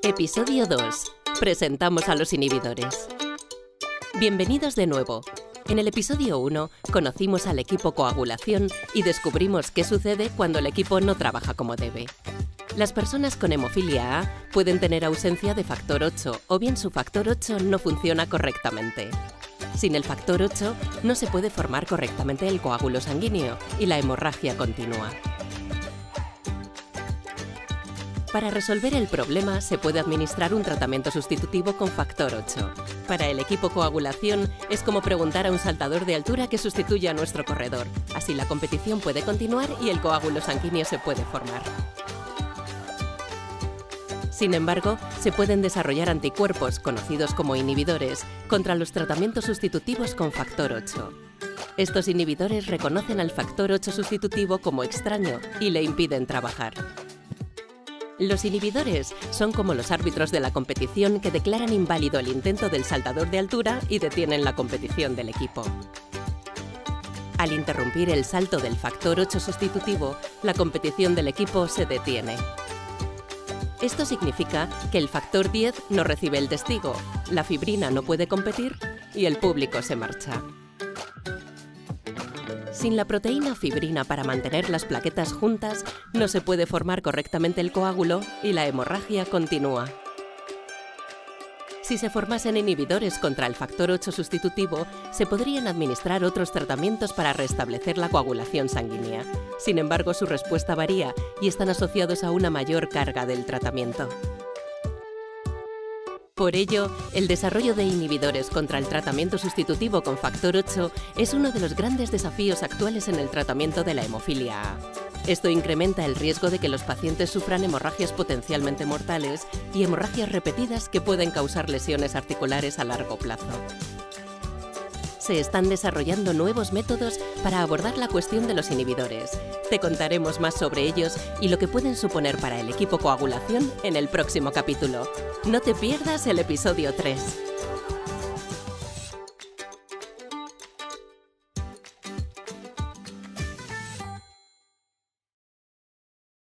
Episodio 2. Presentamos a los inhibidores. Bienvenidos de nuevo. En el episodio 1 conocimos al equipo coagulación y descubrimos qué sucede cuando el equipo no trabaja como debe. Las personas con hemofilia A pueden tener ausencia de factor 8 o bien su factor 8 no funciona correctamente. Sin el factor 8 no se puede formar correctamente el coágulo sanguíneo y la hemorragia continúa. Para resolver el problema se puede administrar un tratamiento sustitutivo con factor 8. Para el equipo coagulación es como preguntar a un saltador de altura que sustituya a nuestro corredor. Así la competición puede continuar y el coágulo sanguíneo se puede formar. Sin embargo, se pueden desarrollar anticuerpos, conocidos como inhibidores, contra los tratamientos sustitutivos con factor 8. Estos inhibidores reconocen al factor 8 sustitutivo como extraño y le impiden trabajar. Los inhibidores son como los árbitros de la competición que declaran inválido el intento del saltador de altura y detienen la competición del equipo. Al interrumpir el salto del factor 8 sustitutivo, la competición del equipo se detiene. Esto significa que el factor 10 no recibe el testigo, la fibrina no puede competir y el público se marcha. Sin la proteína fibrina para mantener las plaquetas juntas, no se puede formar correctamente el coágulo y la hemorragia continúa. Si se formasen inhibidores contra el factor 8 sustitutivo, se podrían administrar otros tratamientos para restablecer la coagulación sanguínea. Sin embargo, su respuesta varía y están asociados a una mayor carga del tratamiento. Por ello, el desarrollo de inhibidores contra el tratamiento sustitutivo con factor 8 es uno de los grandes desafíos actuales en el tratamiento de la hemofilia A. Esto incrementa el riesgo de que los pacientes sufran hemorragias potencialmente mortales y hemorragias repetidas que pueden causar lesiones articulares a largo plazo. Se están desarrollando nuevos métodos para abordar la cuestión de los inhibidores. Te contaremos más sobre ellos y lo que pueden suponer para el equipo coagulación en el próximo capítulo. No te pierdas el episodio 3.